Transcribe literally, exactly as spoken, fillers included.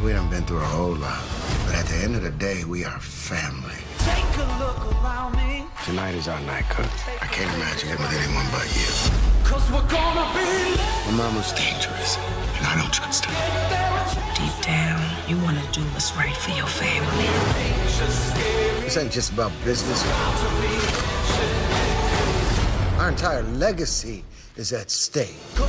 We done been through a whole lot. But at the end of the day, we are family. Take a look around me. Tonight is our night, Cook. I can't imagine it with anyone but you. Cause we're gonna be. My mama's dangerous, and I don't trust her. Deep down, you want to do what's right for your family. This ain't just about business. Our entire legacy is at stake.